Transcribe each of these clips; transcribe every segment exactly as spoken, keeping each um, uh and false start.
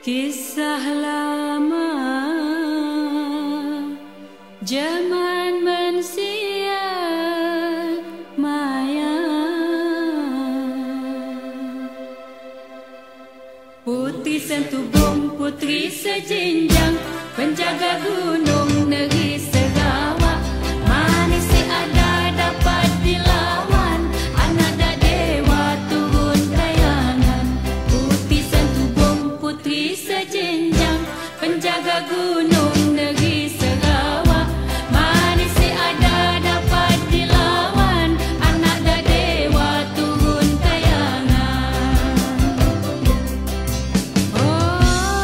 Kisah lama zaman manusia maya, putri sentubung putri sejinjang, penjaga gunung negeri Sarawak. Manis si ada dapat dilawan, anak dak dewa turun kayangan. Putri sentubung putri sejinjang, penjaga gunung negeri Sarawak. Manis si ada dapat dilawan, anak dak dewa turun kayangan. Oh,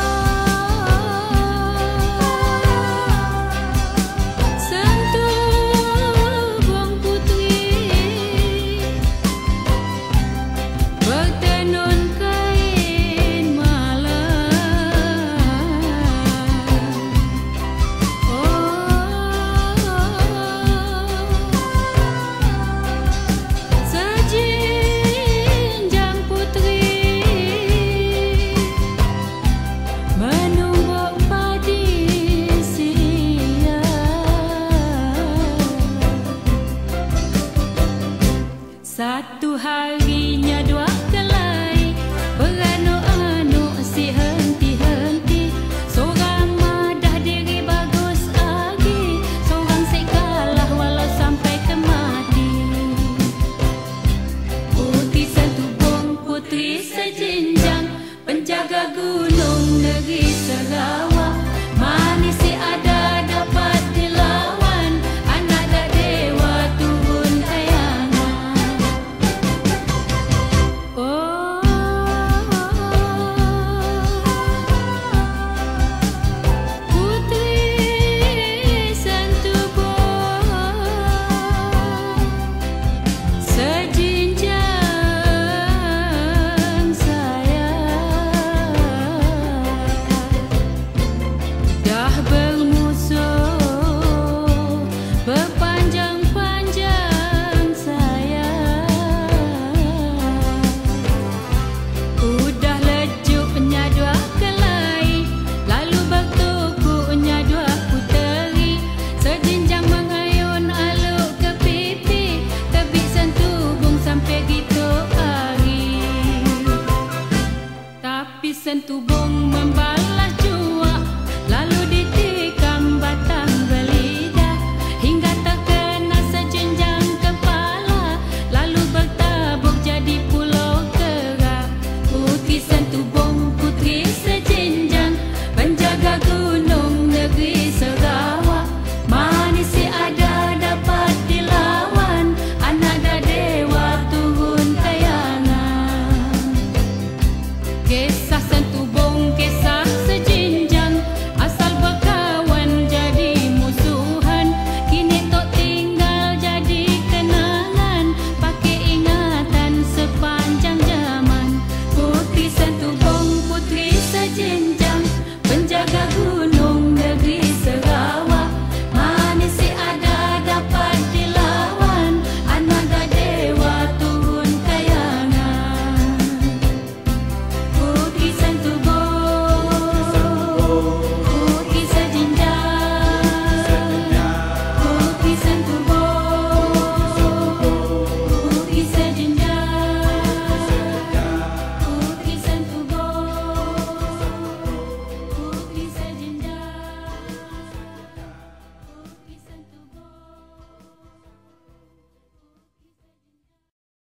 sentubung putri bertenun kain malam. Oh, sejinjang putri menumbuk padi siang. Satu harinya dua